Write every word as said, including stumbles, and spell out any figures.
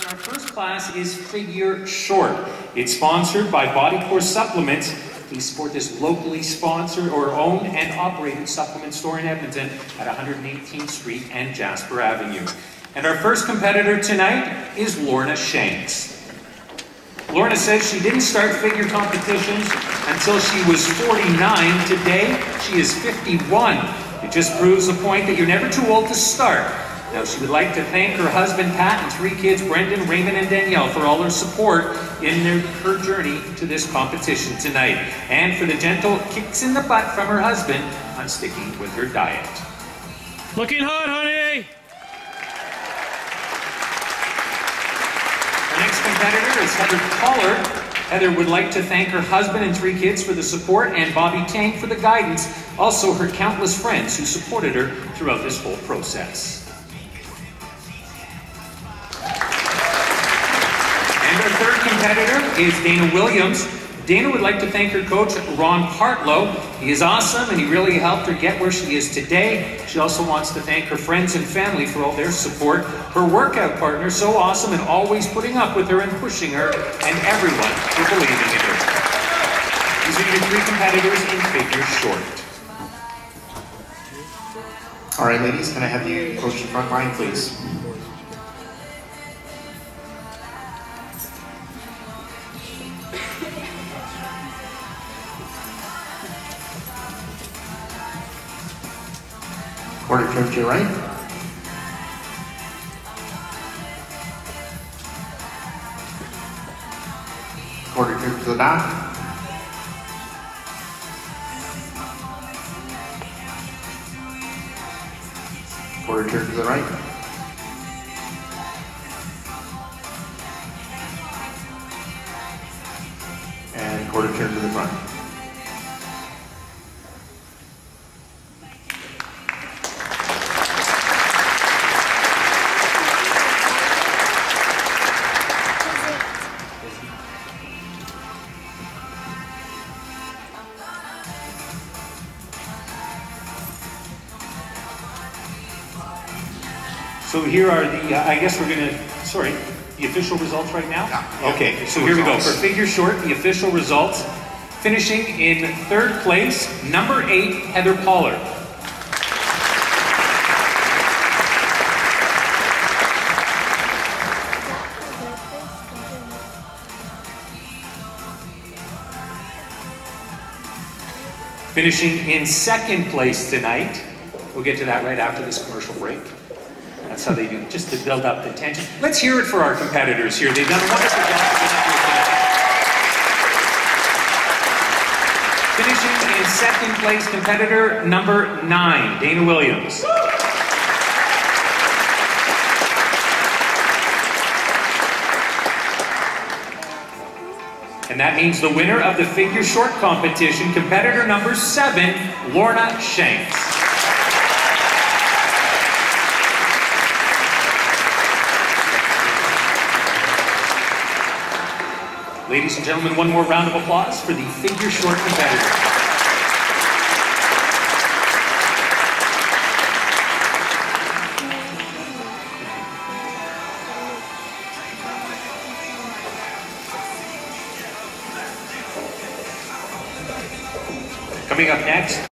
Our first class is Figure Short. It's sponsored by Bodycore Supplements. Please support this locally sponsored or owned and operated supplement store in Edmonton at one hundred eighteenth Street and Jasper Avenue. And our first competitor tonight is Lorna Shanks. Lorna says she didn't start figure competitions until she was forty-nine. Today, she is fifty-one. It just proves the point that you're never too old to start. Now, she would like to thank her husband, Pat, and three kids, Brendan, Raymond, and Danielle, for all their support in their, her journey to this competition tonight, and for the gentle kicks in the butt from her husband on sticking with her diet. Looking hot, honey! Our next competitor is Heather Pollard. Heather would like to thank her husband and three kids for the support, and Bobby Tank for the guidance, also her countless friends who supported her throughout this whole process. And our third competitor is Dana Williams. Dana would like to thank her coach, Ron Hartlow. He is awesome, and he really helped her get where she is today. She also wants to thank her friends and family for all their support. Her workout partner, so awesome and always putting up with her and pushing her, and everyone for believing in her. These are your three competitors in Figure Short. All right, ladies, can I have you approach the front line, please? Quarter turn to your right. Quarter turn to the back. Quarter turn to the right. And quarter turn to the front. So here are the, uh, I guess we're going to, sorry, the official results right now? Yeah. Okay, so here we go. For Figure Short, the official results. Finishing in third place, number eight, Heather Pollard. Finishing in second place tonight, we'll get to that right after this commercial break. That's how they do, just to build up the tension. Let's hear it for our competitors here. They've done a wonderful job. Finishing in second place, competitor number nine, Dana Williams. And that means the winner of the Figure Short competition, competitor number seven, Lorna Shanks. Ladies and gentlemen, one more round of applause for the Figure Short competitor. Coming up next,